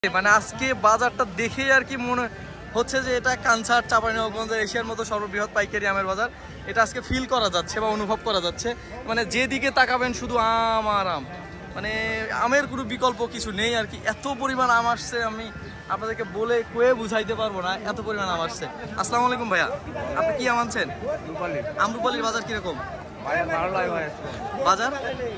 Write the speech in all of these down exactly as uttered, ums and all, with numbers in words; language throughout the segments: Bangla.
মানে আজকে বাজারটা দেখে আর কি মনে হচ্ছে যে এটা কানসার চাঁপাইনবাবগঞ্জের এশিয়ার মতো সর্ববৃহৎ পাইকারি আমের বাজার। এটা আজকে ফিল করা যাচ্ছে বা অনুভব করা যাচ্ছে। মানে যেদিকে তাকাবেন শুধু আম আর আম, মানে আমের কোনো বিকল্প কিছু নেই আর কি। এত পরিমাণ আম আসছে, আমি আপনাদেরকে বলে কয়ে বুঝাইতে পারবো না, এত পরিমাণ আম আসছে। আসসালামু আলাইকুম ভাইয়া, আপনি কি আম আনছেন? আমরুপালির বাজার কিরকম? বাজার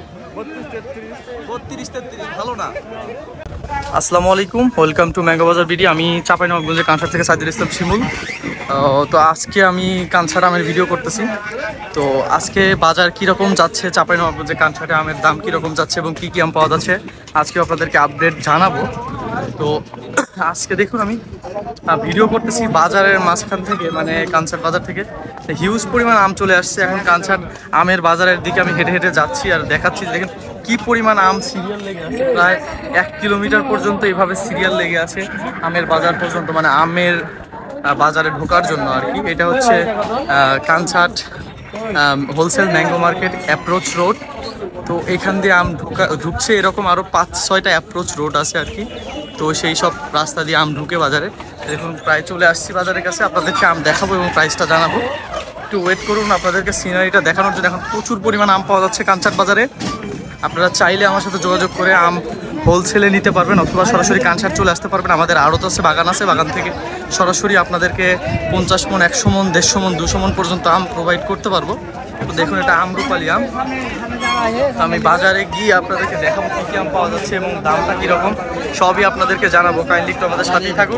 বত্রিশ তেত্রিশ, ভালো না? আসসালামু আলাইকুম, welcome to mango Bazar video. আমি চাঁপাইনবাবগঞ্জের কানসার থেকে সাইদুল ইসলাম শিমুল। তো আজকে আমি কানসার আমের ভিডিও করতেছি। তো আজকে বাজার কীরকম যাচ্ছে, চাঁপাইনবাবগঞ্জের কানসারে আমের দাম কীরকম যাচ্ছে এবং কী কী আম পাওয়া যাচ্ছে আজকে আপনাদেরকে আপডেট জানাবো। তো আজকে দেখুন আমি ভিডিও করতেছি বাজারের মাঝখান থেকে, মানে কানসার বাজার থেকে হিউজ পরিমাণ আম চলে আসছে। এখন কানসার আমের বাজারের দিকে আমি হেঁটে হেঁটে যাচ্ছি আর দেখাচ্ছি, দেখেন কি পরিমাণ আম সিরিয়াল লেগে আছে। প্রায় এক কিলোমিটার পর্যন্ত এইভাবে সিরিয়াল লেগে আছে আমের বাজার পর্যন্ত, মানে আমের বাজারে ঢোকার জন্য আর কি। এটা হচ্ছে Kansat wholesale mango market approach road. তো এখান দিয়ে আম ঢুকা ঢুকছে এরকম আরও পাঁচ ছয়টা অ্যাপ্রোচ রোড আছে আর কি। তো সেই সব রাস্তা দিয়ে আম ঢুকে বাজারে। দেখুন প্রায় চলে আসছি বাজারের কাছে, আপনাদেরকে আম দেখাবো এবং প্রাইসটা জানাবো। একটু ওয়েট করুন, আপনাদেরকে সিনারিটা দেখানোর জন্য। এখন প্রচুর পরিমাণ আম পাওয়া যাচ্ছে কানসাট বাজারে। আপনারা চাইলে আমার সাথে যোগাযোগ করে আম হোলসেলে নিতে পারবেন অথবা সরাসরি কানসাট চলে আসতে পারবেন। আমাদের আড়ত আছে, বাগান আছে, বাগান থেকে সরাসরি আপনাদেরকে পঞ্চাশ মন, একশো মন, দেড়শো মন, দুশো মন পর্যন্ত আম প্রোভাইড করতে পারবো। তো দেখুন এটা আমরুপালি আম। আমি বাজারে গিয়ে আপনাদেরকে দেখাবো কী কী আম পাওয়া যাচ্ছে এবং দামটা কীরকম সবই আপনাদেরকে জানাবো। কাইন্ডলি একটু আমাদের সাথেই থাকুন।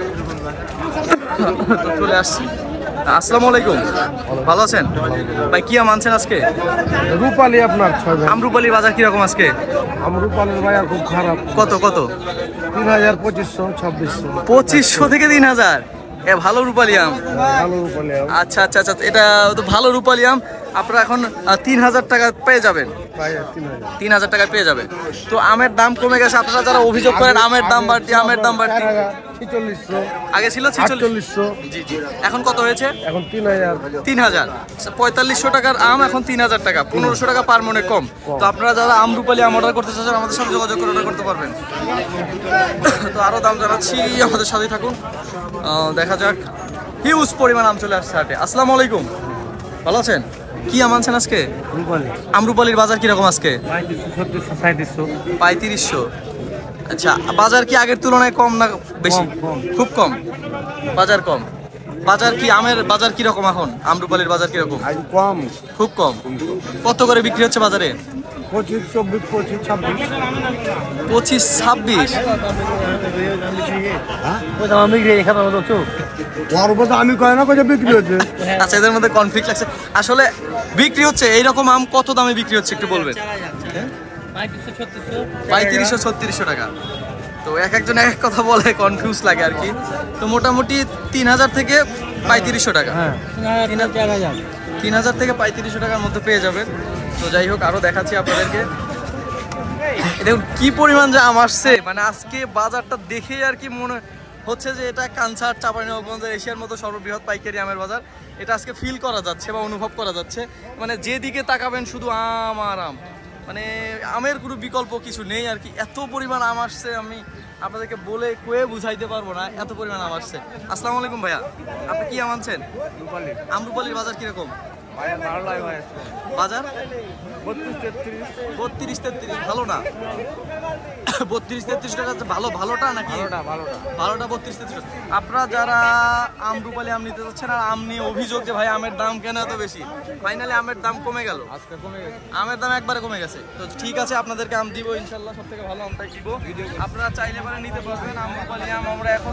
তো চলে আসছি। আসসালামু আলাইকুম, ভালো আছেন ভাই? কি আম আনছেন আজকে? রূপালী আপনার আমরুপালির বাজার কিরকম আজকে? আমরুপালির বাজার খুব খারাপ। কত কত? তিন হাজার পঁচিশশো ছাব্বিশশো পঁচিশশো থেকে তিন হাজার এ ভালো রূপালী আম। ভালো রূপালী আম। আচ্ছা আচ্ছা আচ্ছা, এটা তো ভালো রূপালী আম। আপনারা এখন তিন হাজার টাকা পেয়ে যাবেন, তিন হাজার টাকায় পেয়ে যাবে। তো আমের দাম কমে গেছে, আপনারা যারা অভিযোগ করেন আমের দাম বাড়তি, আমের দাম বাড়তি, আগে ছিল ছিচল্লিশশো, জি জি, এখন কত হয়েছে? এখন তিন হাজার তিন হাজার পঁয়তাল্লিশশো টাকার আম এখন তিন হাজার টাকা, পনেরোশো টাকা পার মনে কম। তো আপনারা যারা আমরুপালি আম অর্ডার করতে চাচ্ছেন আমাদের সাথে যোগাযোগ করে অর্ডার করতে পারবেন। তো আরও দাম জানাচ্ছি, আমাদের সাথেই থাকুন। দেখা যাক, হিউজ পরিমাণ আম চলে আসছে হাটে। আসসালামু আলাইকুম, ভালো আছেন? কি আম আনছেন আজকে? আমরুপালির বাজার কিরকম আজকে? পঁয়ত্রিশশো। আচ্ছা, বাজার কি আগের তুলনায় কম না বেশি? খুব কম, বাজার কম। বাজার কি আমের বাজার কিরকম এখন? আমরুপালির বাজার কিরকম? কম, খুব কম। কত করে বিক্রি হচ্ছে বাজারে? পঁচিশ চব্বিশ পঁচিশ ছাব্বিশ পঁচিশ ছাব্বিশ আমি কয় না কয় বিক্রি হচ্ছে। আচ্ছা, এদের মধ্যে কনফ্লিক্ট লাগছে। আসলে বিক্রি হচ্ছে এইরকম আম কত দামে বিক্রি হচ্ছে একটু বলবেন? পঁয়ত্রিশশো ছত্রিশশো টাকা। তো এক একজন এক এক কথা বলে, কনফিউজ লাগে আর কি। তো মোটামুটি তিন হাজার থেকে পঁয়ত্রিশশো টাকা, তিন হাজার থেকে পঁয়ত্রিশশো টাকার মধ্যে পেয়ে যাবেন। তো যাই হোক, আরও দেখাচ্ছি আপনাদেরকে। দেখুন কি পরিমাণ যে আম আসছে, মানে আজকে বাজারটা দেখে আর কি মনে হচ্ছে যে এটা কানসার চাঁপাইনবাবগঞ্জের এশিয়ার মতো সর্ববৃহৎ পাইকারি আমের বাজার। এটা আজকে ফিল করা যাচ্ছে বা অনুভব করা যাচ্ছে। মানে যেদিকে তাকাবেন শুধু আম আর আম, মানে আমের কোনো বিকল্প কিছু নেই আর কি। এত পরিমাণ আম আসছে, আমি আপনাদেরকে বলে কয়ে বুঝাইতে পারবো না, এত পরিমাণ আম আসছে। আসসালামু আলাইকুম ভাইয়া, আপনি কি আম আনছেন? আমরুপালির বাজার কিরকম? বাজার বত্রিশ তেত্রিশ, ভালো না? বত্রিশ তেত্রিশ টাকা ভালো, ভালোটা নাকি? ভালোটা বত্রিশ তেত্রিশ। আপনারা যারা আমরুপালি আম নিতে চাচ্ছেন আর আম নিয়ে অভিযোগ যে ভাই আমের দাম কেন এত বেশি, ফাইনালি আমের দাম কমে গেল, আমের দাম একবারে কমে গেছে। তো ঠিক আছে, আপনাদেরকে আম দিব ইনশাল্লাহ, সব থেকে ভালো আমটাই দিব। আপনারা চাইলে পরে নিতে পারবেন আমরুপালি আম। আমরা এখন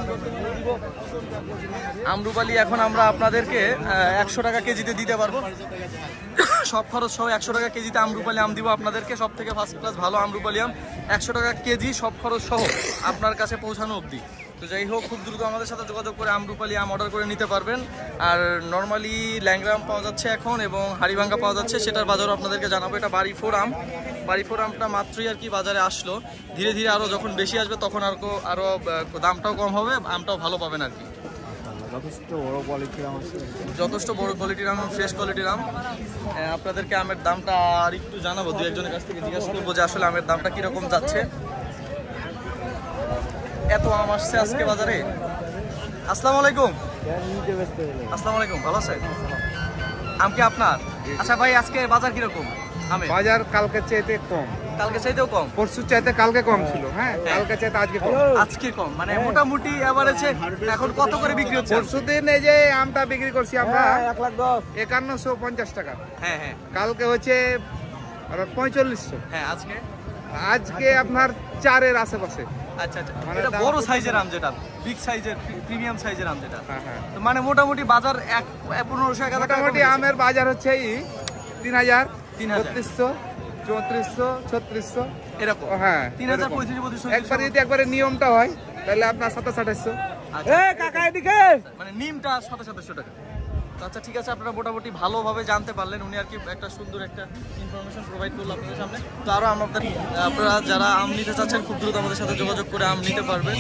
আমরুপালি এখন আমরা আপনাদেরকে একশো টাকা কেজিতে দিতে পারবো, সব খরচ সহ একশো টাকা কেজিতে আমরুপালি আম দিব আপনাদেরকে। সব থেকে ফার্স্ট ক্লাস ভালো আমরুপালি আম একশো টাকা কেজি, সব খরচ সহ আপনার কাছে পৌঁছানো অবধি। তো যাই হোক, খুব দ্রুত আমাদের সাথে যোগাযোগ করে আমরুপালি আম অর্ডার করে নিতে পারবেন। আর নর্মালি ল্যাংড়া আম পাওয়া যাচ্ছে এখন এবং হাড়িভাঙ্গা পাওয়া যাচ্ছে, সেটার বাজারও আপনাদেরকে জানাবো। এটা বাড়ি ফোর আম, বাড়ি ফোর আমটা মাত্রই আর কি বাজারে আসলো। ধীরে ধীরে আরও যখন বেশি আসবে তখন আর আরও দামটাও কম হবে, আমটাও ভালো পাবেন আর কি। যথেষ্ট বড় কোয়ালিটির আম আছে, যথেষ্ট বড় কোয়ালিটির আম, ফ্রেশ কোয়ালিটির আম। আপনাদেরকে আমের দামটা আর একটু জানাবো, দু একজনের কাছ থেকে জিজ্ঞাসা করবো যে আসলে আমের দামটা কীরকম যাচ্ছে। এত আম আসছে আজকে বাজারে। আসসালামু আলাইকুম। আসসালামু আলাইকুম, ভালো আছেন? আম কি আপনার? আচ্ছা ভাই, আজকে বাজার কিরকম আমের? বাজার কালকে চাইতে কম, কালকে চাইতেও কম, পরশু চাইতে কালকে কম ছিল। হ্যাঁ, কালকে চাইতে আজকে কম। আজকে কম মানে মোটামুটি এভারেজে এখন কত করে বিক্রি হচ্ছে? পরশু দিন এই যে আমটা বিক্রি করছি আমরা এক লাখ দশ একান্নশো পঞ্চাশ টাকা। হ্যাঁ হ্যাঁ কালকে হচ্ছে পঁয়তাল্লিশশো। হ্যাঁ আজকে আজকে আপনার চারের আশেপাশে। আচ্ছা আচ্ছা, মানে এটা দাম বড় একটু সাইজের আম, যেটা বিগ সাইজের প্রিমিয়াম সাইজের আম যেটা। হ্যাঁ হ্যাঁ, তো মানে মোটামুটি বাজার এক পনেরোশো এক হাজার টাকা মোটামুটি কমেছে। আমের বাজার হচ্ছে এই তিন হাজার তিন হাজার বত্রিশশো চৌত্রিশশো ছত্রিশশো এরকম। হ্যাঁ, তিন হাজার এরকম। পঁয়ত্রিশ বত্রিশ একবার যদি একবারে নিয়মটা হয় তাহলে আপনার সাতাশ আঠাশশো। আচ্ছা। কাকা এদিকে মানে নিমটা সাতাশ সাতাশশো টাকা। তো আচ্ছা ঠিক আছে, আপনারা মোটামুটি ভালোভাবে জানতে পারলেন। উনি আর কি একটা সুন্দর একটা ইনফরমেশন প্রোভাইড করলো আপনাদের সামনে। তো আরও আমাদের আপনারা যারা আম নিতে চাচ্ছেন খুব দ্রুত আমাদের সাথে যোগাযোগ করে আম নিতে পারবেন।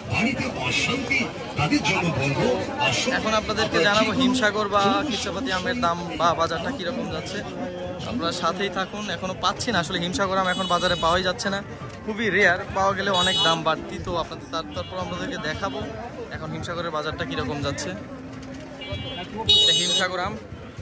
এখন আপনাদেরকে জানাবো হিমসাগর বা খিরচাপাতি আমের দাম বা বাজারটা কীরকম যাচ্ছে। আপনারা সাথেই থাকুন। এখনও পাচ্ছি না আসলে হিমসাগর আম, এখন বাজারে পাওয়াই যাচ্ছে না, খুবই রেয়ার, পাওয়া গেলে অনেক দাম বাড়তি। তো আপনাদের তার তারপর আপনাদেরকে দেখাবো এখন হিমসাগরের বাজারটা কীরকম যাচ্ছে। এটা হিমসাগর আম,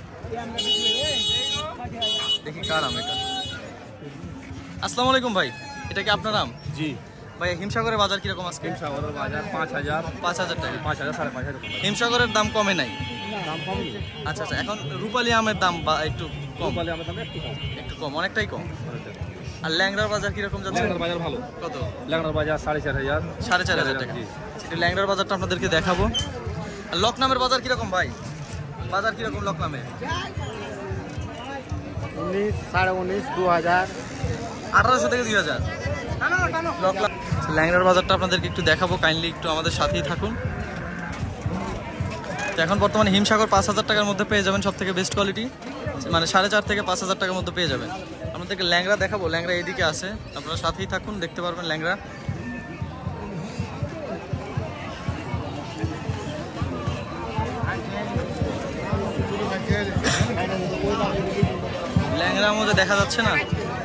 দেখি কার আম এটা। আসসালামু আলাইকুম ভাই, এটা কি আপনার আম? জি ভাই, হিমসাগরের বাজার কিরকম আজকে? হিমসাগরের বাজার পাঁচ হাজার পাঁচ হাজার টাকা। পাঁচ হাজার সাড়ে পাঁচ হাজার হিমসাগরের দাম কমে নাই? দাম কম। আচ্ছা আচ্ছা, এখন রূপালী আমের দাম বা একটু কম, বলে আমাদের দাম একটু কম, একটু কম, অনেকটাই কম। আর ল্যাংড়ার বাজার কিরকম যাচ্ছে? ল্যাংড়ার বাজার ভালো। কত? ল্যাংড়ার বাজার সাড়ে চার হাজার সাড়ে চার হাজার টাকা। একটু ল্যাংড়ার বাজারটা আপনাদেরকে দেখাবো। আর লকনামের বাজার কিরকম ভাই? বাজার কিরকম লকনামের? উনিশ সাড়ে উনিশ দু হাজার আঠারোশো থেকে দুই হাজার। ল্যাংড়ার বাজারটা আপনাদেরকে একটু দেখাবো, কাইন্ডলি একটু আমাদের সাথেই থাকুন। তো এখন বর্তমানে হিমসাগর পাঁচ হাজার টাকার মধ্যে পেয়ে যাবেন, সব থেকে বেস্ট কোয়ালিটি, মানে সাড়ে চার থেকে পাঁচ হাজার টাকার মধ্যে পেয়ে যাবেন। আপনাদেরকে ল্যাংড়া দেখাবো, ল্যাংড়া এইদিকে আছে, আপনারা সাথেই থাকুন, দেখতে পারবেন ল্যাংড়া। ল্যাংড়ার মধ্যে দেখা যাচ্ছে না,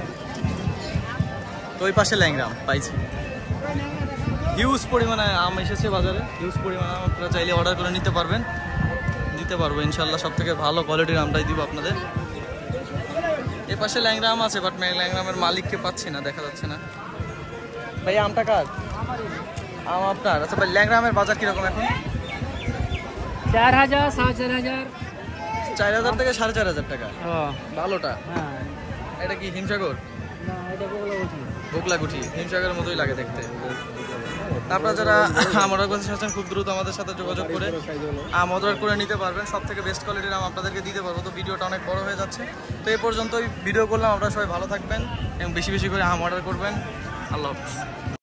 তো ওই পাশে ল্যাংড়া পাইছি। হিউজ পরিমাণে আম এসেছে বাজারে, হিউজ পরিমাণে আম আপনারা চাইলে অর্ডার করে নিতে পারবেন, দিতে পারবো ইনশাল্লাহ। সব থেকে ভালো কোয়ালিটির আমটাই দিব আপনাদের। এ পাশে ল্যাংড়া আম আছে, বাট ল্যাংড়া আমের মালিককে পাচ্ছি না, দেখা যাচ্ছে না। ভাই আমটা কার? আম আপনার? আচ্ছা ভাই, ল্যাংড়া আমের বাজার কিরকম এখন? চার হাজার সাড়ে চার হাজার চার হাজার থেকে সাড়ে চার হাজার টাকা। হ্যাঁ ভালোটা এটা কি হিমসাগর? বকলাগুঠি, হিমসাগরের মতোই লাগে দেখতে। আপনারা যারা আমাদের কাছে আছেন খুব দ্রুত আমাদের সাথে যোগাযোগ করে আম অর্ডার করে নিতে পারবেন, সব থেকে বেস্ট কোয়ালিটির আম আপনাদেরকে দিতে পারবো। তো ভিডিওটা অনেক বড় হয়ে যাচ্ছে, তো এই পর্যন্তই ভিডিও করলাম। আপনারা সবাই ভালো থাকবেন এবং বেশি বেশি করে আম অর্ডার করবেন। আল্লাহ হাফেজ।